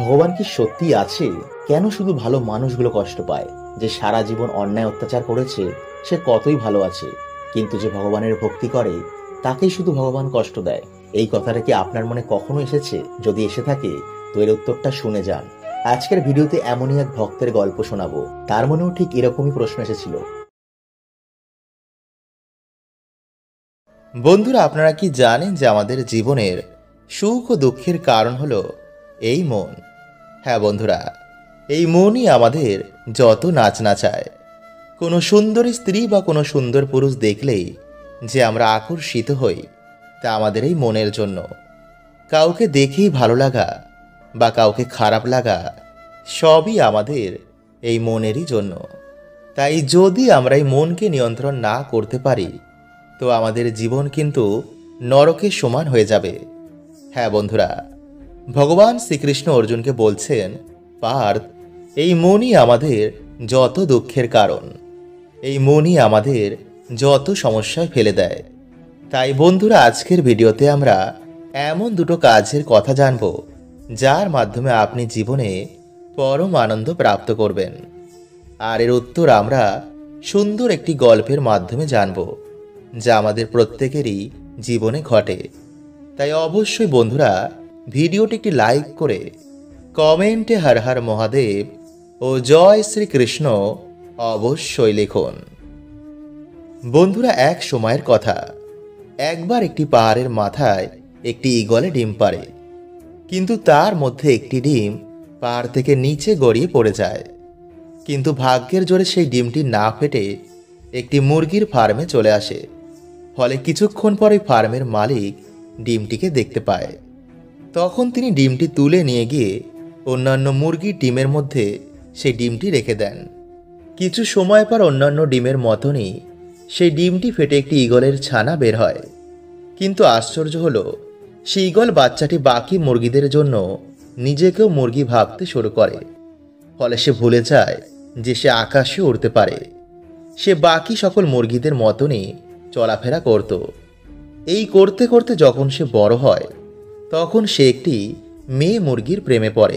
ভগবান কি সত্যি আছে? কেন শুধু ভালো মানুষগুলো কষ্ট পায়? যে সারা জীবন অন্যায় অত্যাচার করেছে সে কতই ভালো আছে, কিন্তু যে ভগবানের ভক্তি করে তাকেই শুধু ভগবান কষ্ট দেয়। এই কথাটা কি আপনার মনে কখনো এসেছে? যদি এসে থাকে তো এর উত্তরটা শুনে যান। আজকের ভিডিওতে এমনই এক ভক্তের গল্প শোনাবো, তার মনেও ঠিক এরকমই প্রশ্ন এসেছিল। বন্ধুরা, আপনারা কি জানেন যে আমাদের জীবনের সুখ ও দুঃখের কারণ হলো এই মন? হ্যাঁ বন্ধুরা, এই মনই আমাদের যত নাচ নাচায়। কোনো সুন্দরী স্ত্রী বা কোনো সুন্দর পুরুষ দেখলেই যে আমরা আকর্ষিত হই, তা আমাদের এই মনের জন্য। কাউকে দেখেই ভালো লাগা বা কাউকে খারাপ লাগা সবই আমাদের এই মনেরই জন্য। তাই যদি আমরা এই মনকে নিয়ন্ত্রণ না করতে পারি তো আমাদের জীবন কিন্তু নরকের সমান হয়ে যাবে। হ্যাঁ বন্ধুরা, ভগবান শ্রীকৃষ্ণ অর্জুনকে বলছেন, পার্থ, এই মনই আমাদের যত দুঃখের কারণ, এই মনই আমাদের যত সমস্যায় ফেলে দেয়। তাই বন্ধুরা, আজকের ভিডিওতে আমরা এমন দুটো কাজের কথা জানব যার মাধ্যমে আপনি জীবনে পরম আনন্দ প্রাপ্ত করবেন। আর এর উত্তর আমরা সুন্দর একটি গল্পের মাধ্যমে জানব, যা আমাদের প্রত্যেকেরই জীবনে ঘটে। তাই অবশ্যই বন্ধুরা, ভিডিওটি একটি লাইক করে কমেন্টে হর হর মহাদেব ও জয় শ্রীকৃষ্ণ অবশ্যই লিখুন। বন্ধুরা, এক সময়ের কথা, একবার একটি পাহাড়ের মাথায় একটি ঈগলে ডিম পাড়ে, কিন্তু তার মধ্যে একটি ডিম পাহাড় থেকে নিচে গড়িয়ে পড়ে যায়। কিন্তু ভাগ্যের জোরে সেই ডিমটি না ফেটে একটি মুরগির ফার্মে চলে আসে। ফলে কিছুক্ষণ পরে ফার্মের মালিক ডিমটিকে দেখতে পায়। তখন তিনি ডিমটি তুলে নিয়ে গিয়ে অন্যান্য মুরগির ডিমের মধ্যে সেই ডিমটি রেখে দেন। কিছু সময় পর অন্যান্য ডিমের মতনই সেই ডিমটি ফেটে একটি ঈগলের ছানা বের হয়। কিন্তু আশ্চর্য হলো, সেই ঈগল বাচ্চাটি বাকি মুরগিদের জন্য নিজেকেও মুরগি ভাবতে শুরু করে। ফলে সে ভুলে যায় যে সে আকাশে উড়তে পারে। সে বাকি সকল মুরগিদের মতনই চলাফেরা করত। এই করতে করতে যখন সে বড় হয়, তখন সে একটি মেয়ে মুরগির প্রেমে পড়ে।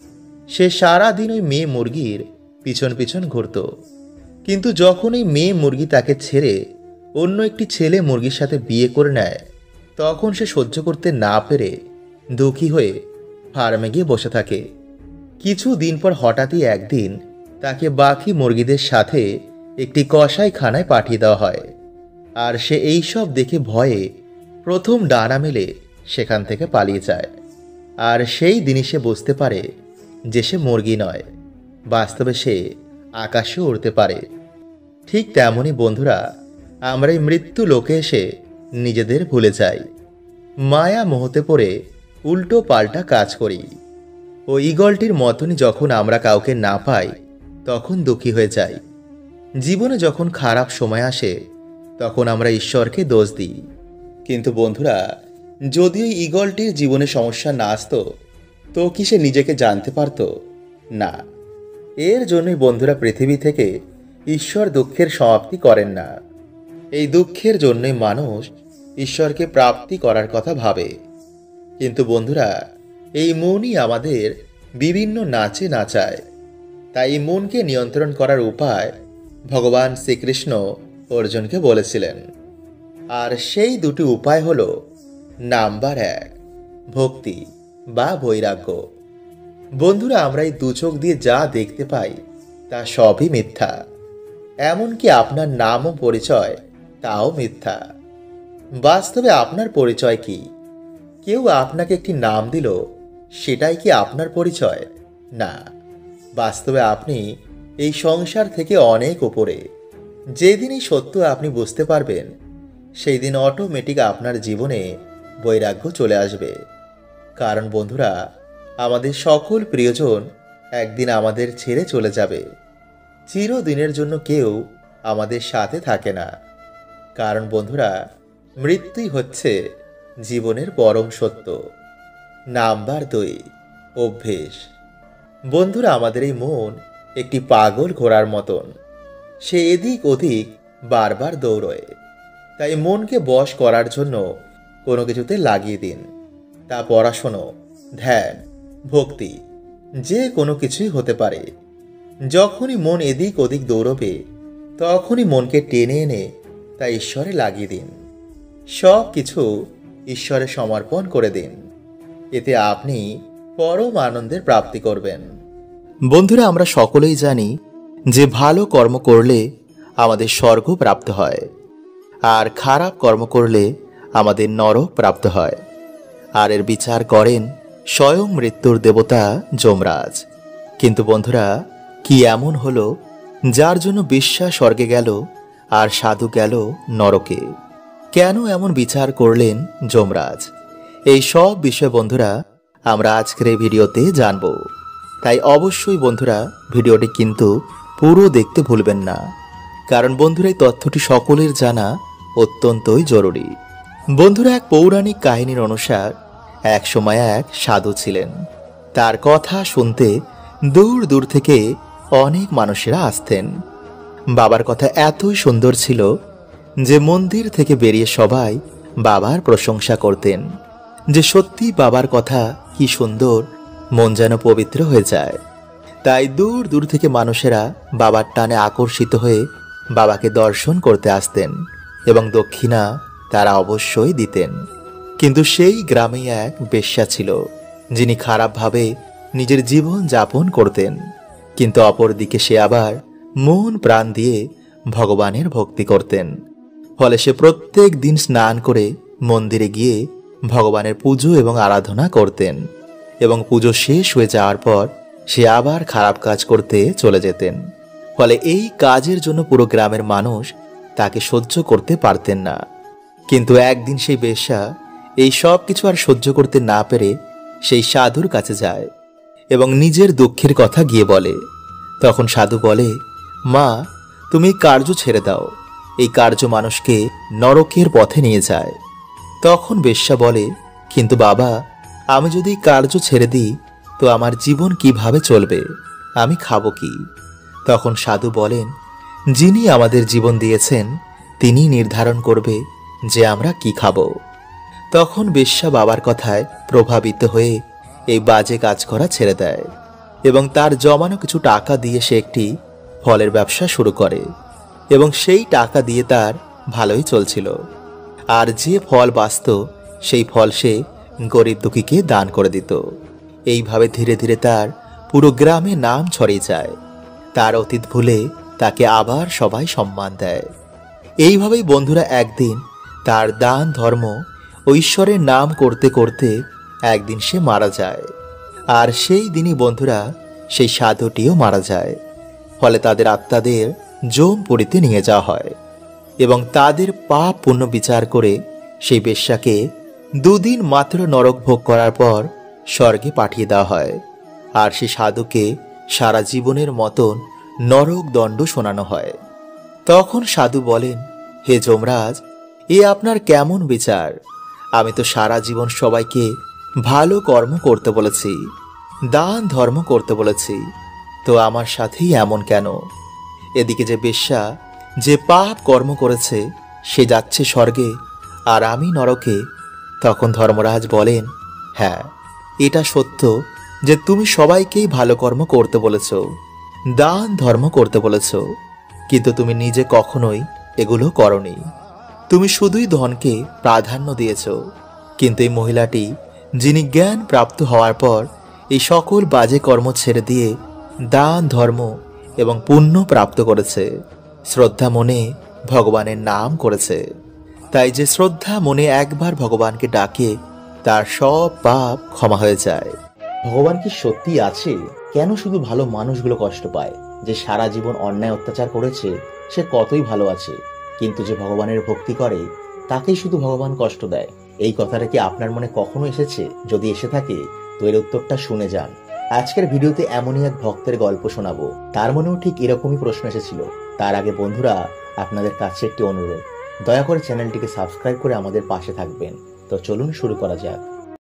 সে সারা দিন ওই মেয়ে মুরগির পিছন পিছন ঘুরত। কিন্তু যখন এই মেয়ে মুরগি তাকে ছেড়ে অন্য একটি ছেলে মুরগির সাথে বিয়ে করে নেয়, তখন সে সহ্য করতে না পেরে দুঃখী হয়ে ফার্মে গিয়ে বসে থাকে। কিছু দিন পর হঠাৎই একদিন তাকে বাকি মুরগিদের সাথে একটি কসাইখানায় পাঠিয়ে দেওয়া হয়। আর সে এইসব দেখে ভয়ে প্রথম ডানা মেলে সেখান থেকে পালিয়ে যায়। আর সেই দিনই সে বুঝতে পারে যে সে মুরগি নয়, বাস্তবে সে আকাশে উড়তে পারে। ঠিক তেমনই বন্ধুরা, আমরা এই মৃত্যু লোকে এসে নিজেদের ভুলে যাই, মায়া মোহতে পড়ে উল্টো পাল্টা কাজ করি। ও ঈগলটির মতনই যখন আমরা কাউকে না পাই তখন দুঃখী হয়ে যাই। জীবনে যখন খারাপ সময় আসে তখন আমরা ঈশ্বরকে দোষ দিই। কিন্তু বন্ধুরা, যদি ওই ঈগলটির জীবনে সমস্যা না আসতো তো কি সে নিজেকে জানতে পারত? না। এর জন্যই বন্ধুরা, পৃথিবী থেকে ঈশ্বর দুঃখের সমাপ্তি করেন না। এই দুঃখের জন্যই মানুষ ঈশ্বরকে প্রাপ্তি করার কথা ভাবে। কিন্তু বন্ধুরা, এই মনই আমাদের বিভিন্ন নাচে নাচায়। তাই এই মনকে নিয়ন্ত্রণ করার উপায় ভগবান শ্রীকৃষ্ণ অর্জুনকে বলেছিলেন। আর সেই দুটি উপায় হলো, নাম্বার 1, ভক্তি বা বৈরাগ্য। বন্ধুরা, আমরা এই দুচোখ দিয়ে যা দেখতে পাই তা সবই মিথ্যা। এমনকি আপনার নাম ও পরিচয় তাও মিথ্যা। বাস্তবে আপনার পরিচয় কি? কেউ আপনাকে একটি নাম দিল, সেটাই কি আপনার পরিচয়? না। বাস্তবে আপনি এই সংসার থেকে অনেক উপরে। যেদিন এই সত্য আপনি বুঝতে পারবেন, সেই দিন অটোমেটিক আপনার জীবনে বৈরাগ্য চলে আসবে। কারণ বন্ধুরা, আমাদের সকল প্রিয়জন একদিন আমাদের ছেড়ে চলে যাবে। চিরদিনের জন্য কেউ আমাদের সাথে থাকে না। কারণ বন্ধুরা, মৃত্যুই হচ্ছে জীবনের পরম সত্য। নাম্বার 2, অভ্যেস। বন্ধুরা, আমাদের এই মন একটি পাগল ঘোড়ার মতন। সে এদিক ওদিক বারবার দৌড়য়। তাই মনকে বশ করার জন্য কোনো কিছুতে লাগিয়ে দিন। তা পড়াশুনো, ধ্যান, ভক্তি যে কোনো কিছুই হতে পারে। যখনই মন এদিক ওদিক দৌড়বে তখনই মনকে টেনে এনে তা ঈশ্বরে লাগিয়ে দিন। সব কিছু ঈশ্বরে সমর্পণ করে দিন। এতে আপনি পরম আনন্দের প্রাপ্তি করবেন। বন্ধুরা, আমরা সকলেই জানি যে ভালো কর্ম করলে আমাদের স্বর্গ প্রাপ্ত হয়, আর খারাপ কর্ম করলে আমাদের নরক প্রাপ্ত হয়। আর এর বিচার করেন স্বয়ং মৃত্যুর দেবতা যমরাজ। কিন্তু বন্ধুরা, কি এমন হলো যার জন্য বেশ্যা স্বর্গে গেল আর সাধু গেল নরকে? কেন এমন বিচার করলেন যমরাজ? এই সব বিষয় বন্ধুরা আমরা আজকের এই ভিডিওতে জানব। তাই অবশ্যই বন্ধুরা ভিডিওটি কিন্তু পুরো দেখতে ভুলবেন না, কারণ বন্ধুরা এই তথ্যটি সকলের জানা অত্যন্তই জরুরি। বন্ধুরা, এক পৌরাণিক কাহিনীর অনুসার এক সময় এক সাধু ছিলেন। তার কথা শুনতে দূর দূর থেকে অনেক মানুষেরা আসতেন। বাবার কথা এতই সুন্দর ছিল যে মন্দির থেকে বেরিয়ে সবাই বাবার প্রশংসা করতেন, যে সত্যি বাবার কথা কি সুন্দর, মন যেন পবিত্র হয়ে যায়। তাই দূর দূর থেকে মানুষেরা বাবার টানে আকর্ষিত হয়ে বাবাকে দর্শন করতে আসতেন এবং দক্ষিণা তারা অবশ্যই দিতেন। কিন্তু সেই গ্রামেই এক বেশ্যা ছিল যিনি খারাপভাবে নিজের জীবন যাপন করতেন, কিন্তু অপরদিকে সে আবার মন প্রাণ দিয়ে ভগবানের ভক্তি করতেন। ফলে সে প্রত্যেক দিন স্নান করে মন্দিরে গিয়ে ভগবানের পুজো এবং আরাধনা করতেন, এবং পুজো শেষ হয়ে যাওয়ার পর সে আবার খারাপ কাজ করতে চলে যেতেন। ফলে এই কাজের জন্য পুরো গ্রামের মানুষ তাকে সহ্য করতে পারতেন না। কিন্তু একদিন সেই বেশ্যা এই সব কিছু আর সহ্য করতে না পেরে সেই সাধুর কাছে যায় এবং নিজের দুঃখের কথা গিয়ে বলে। তখন সাধু বলে, মা, তুমি এই কার্য ছেড়ে দাও, এই কার্য মানুষকে নরকের পথে নিয়ে যায়। তখন বেশ্যা বলে, কিন্তু বাবা, আমি যদি এই কার্য ছেড়ে দিই তো আমার জীবন কিভাবে চলবে, আমি খাবো কি? তখন সাধু বলেন, যিনি আমাদের জীবন দিয়েছেন তিনি নির্ধারণ করবে যে আমরা কি খাবো। তখন বেশ্যা বাবার কথায় প্রভাবিত হয়ে এই বাজে কাজ করা ছেড়ে দেয় এবং তার জমানো কিছু টাকা দিয়ে সে একটি ফলের ব্যবসা শুরু করে, এবং সেই টাকা দিয়ে তার ভালোই চলছিল। আর যে ফল বাঁচত সেই ফল সে গরিব দুঃখীকে দান করে দিত। এইভাবে ধীরে ধীরে তার পুরো গ্রামে নাম ছড়িয়ে যায়। তার অতীত ভুলে তাকে আবার সবাই সম্মান দেয়। এইভাবেই বন্ধুরা একদিন তার দান ধর্ম ও ঈশ্বরের নাম করতে করতে একদিন সে মারা যায়। আর সেই দিনই বন্ধুরা সেই সাধুটিও মারা যায়। ফলে তাদের আত্মাদের যমপুরীতে নিয়ে যাওয়া হয় এবং তাদের পাপ পুণ্য বিচার করে সেই বেশ্যাকে 2 দিন মাত্র নরক ভোগ করার পর স্বর্গে পাঠিয়ে দেওয়া হয়। আর সেই সাধুকে সারা জীবনের মতন নরক দণ্ড শোনানো হয়। তখন সাধু বলেন, হে যমরাজ, এ আপনার কেমন বিচার? আমি তো সারা জীবন সবাইকে ভালো কর্ম করতে বলেছি, দান ধর্ম করতে বলেছি, তো আমার সাথেই এমন কেন? এদিকে যে বেশ্যা যে পাপ কর্ম করেছে সে যাচ্ছে স্বর্গে আর আমি নরকে। তখন ধর্মরাজ বলেন, হ্যাঁ, এটা সত্য যে তুমি সবাইকেই ভালো কর্ম করতে বলেছ, দান ধর্ম করতে বলেছ, কিন্তু তুমি নিজে কখনোই এগুলো করনি। তুমি শুধুই ধনকে প্রাধান্য দিয়েছ। কিন্তু এই মহিলাটি, যিনি জ্ঞান প্রাপ্ত হওয়ার পর এই সকল বাজে কর্ম ছেড়ে দিয়ে দান ধর্ম এবং পুণ্য প্রাপ্ত করেছে, শ্রদ্ধা মনে ভগবানের নাম করেছে। তাই যে শ্রদ্ধা মনে একবার ভগবানকে ডাকে তার সব পাপ ক্ষমা হয়ে যায়। ভগবান কি সত্যি আছে? কেন শুধু ভালো মানুষগুলো কষ্ট পায়? যে সারা জীবন অন্যায় অত্যাচার করেছে সে কতই ভালো আছে, কিন্তু যে ভগবানের ভক্তি করে তাকেই শুধু ভগবান কষ্ট দেয়। এই কথাটা কি আপনার মনে কখনো এসেছে? যদি এসে থাকে তো এর উত্তরটা শুনে যান। আজকের ভিডিওতে এমনই এক ভক্তের গল্প শোনাবো, তার মনেও ঠিক এরকমই প্রশ্ন এসেছিল। তার আগে বন্ধুরা, আপনাদের কাছে একটি অনুরোধ, দয়া করে চ্যানেলটিকে সাবস্ক্রাইব করে আমাদের পাশে থাকবেন। তো চলুন শুরু করা যাক।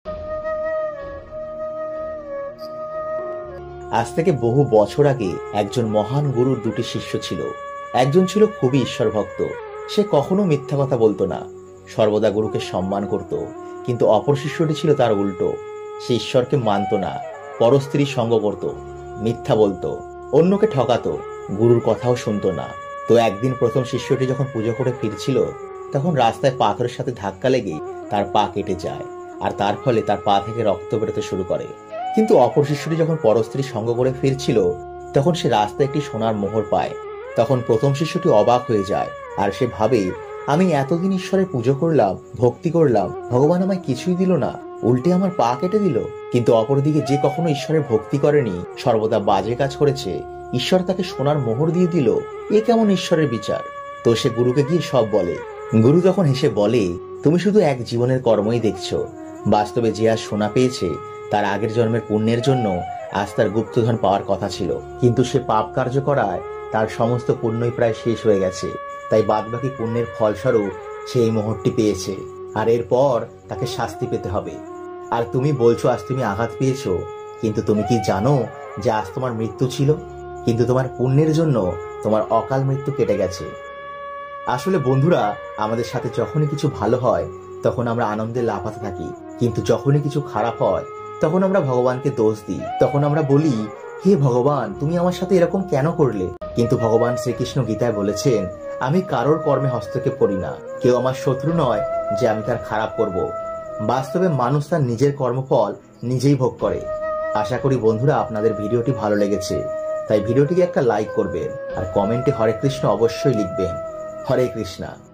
আজ থেকে বহু বছর আগে একজন মহান গুরুর 2টি শিষ্য ছিল। একজন ছিল খুবই ঈশ্বর ভক্ত, সে কখনো মিথ্যা কথা বলতো না, সর্বদা গুরুকে সম্মান করত। কিন্তু অপর শিষ্যটি ছিল তার উল্টো, সে ঈশ্বরকে মানত না, পরস্ত্রীর সঙ্গ করত, মিথ্যা বলতো, অন্যকে ঠকাতো, গুরুর কথাও শুনতো না। তো একদিন প্রথম শিষ্যটি যখন পুজো করে ফিরছিল, তখন রাস্তায় পাথরের সাথে ধাক্কা লেগে তার পা কেটে যায়, আর তার ফলে তার পা থেকে রক্ত বেরোতে শুরু করে। কিন্তু অপর শিষ্যটি যখন পরস্ত্রীর সঙ্গ করে ফিরছিল, তখন সে রাস্তায় একটি সোনার মোহর পায়। তখন প্রথম শিষ্যটি অবাক হয়ে যায়, আর সে ভাবে, আমি এতদিন ঈশ্বরের পুজো করলাম, ভক্তি করলাম, ভগবান আমায় কিছুই দিল না, উল্টে আমার পা কেটে দিল। কিন্তু অপরদিকে যে কখনো ঈশ্বরের ভক্তি করেনি, সর্বদা বাজে কাজ করেছে, ঈশ্বর তাকে সোনার মোহর দিয়ে দিল। এ কেমন ঈশ্বরের বিচার? তো সে গুরুকে গিয়ে সব বলে। গুরু তখন হেসে বলে, তুমি শুধু এক জীবনের কর্মই দেখছো। বাস্তবে যে আজ সোনা পেয়েছে, তার আগের জন্মের পুণ্যের জন্য আজ তার গুপ্তধন পাওয়ার কথা ছিল, কিন্তু সে পাপ কার্য করায় তার সমস্ত পুণ্যই প্রায় শেষ হয়ে গেছে। তাই বাদবাকি পুণ্যের ফলস্বরূপ সে এই মোহরটি পেয়েছে, আর এরপর তাকে শাস্তি পেতে হবে। আর তুমি বলছো আজ তুমি আঘাত পেয়েছো, কিন্তু তুমি কি জানো যে আজ তোমার মৃত্যু ছিল? কিন্তু তোমার পুণ্যের জন্য তোমার অকাল মৃত্যু কেটে গেছে। আসলে বন্ধুরা, আমাদের সাথে যখনই কিছু ভালো হয় তখন আমরা আনন্দে লাফাতে থাকি, কিন্তু যখনই কিছু খারাপ হয় তখন আমরা ভগবানকে দোষ দিই। তখন আমরা বলি, হে ভগবান, তুমি আমার সাথে এরকম কেন করলে? কিন্তু ভগবান শ্রীকৃষ্ণ গীতায় বলেছেন, আমি কারোর কর্মে হস্তক্ষেপ করি না, কেউ আমার শত্রু নয় যে আমি তার খারাপ করব। বাস্তবে মানুষ তার নিজের কর্মফল নিজেই ভোগ করে। আশা করি বন্ধুরা আপনাদের ভিডিওটি ভালো লেগেছে, তাই ভিডিওটিকে একটা লাইক করবেন, আর কমেন্টে হরে কৃষ্ণ অবশ্যই লিখবেন। হরে কৃষ্ণা।